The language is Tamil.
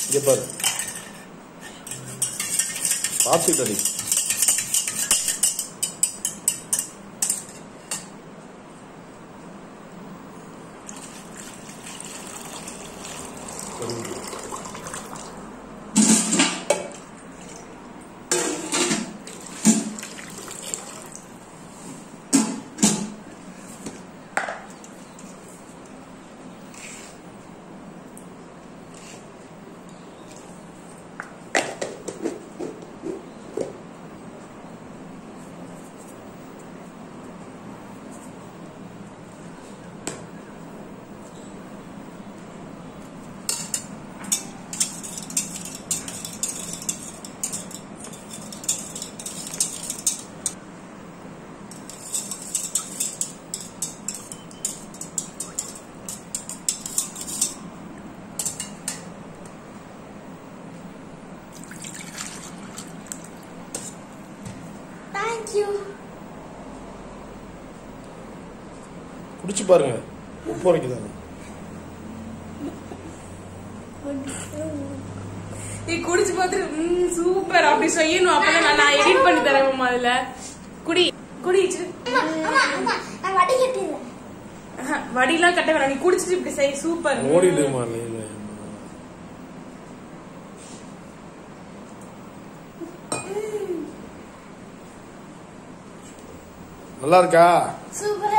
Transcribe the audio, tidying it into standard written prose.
இங்க பாரு பாத்துட்டடி குடிச்சு பாருங்க உப்பு வரைக்குதாங்க நீ குடிச்சு பார்த்துட்டு சூப்பர் அப்படி செய்யணும் அப்பதான் நான் எடிட் பண்ணி தரேன் அதுல குடி குடி வடிலாம் கட்ட வேணாம் நீ குடிச்சிட்டு இப்படி செய் சூப்பர் ஓடிடுமா நல்லா இருக்கா சூப்பரா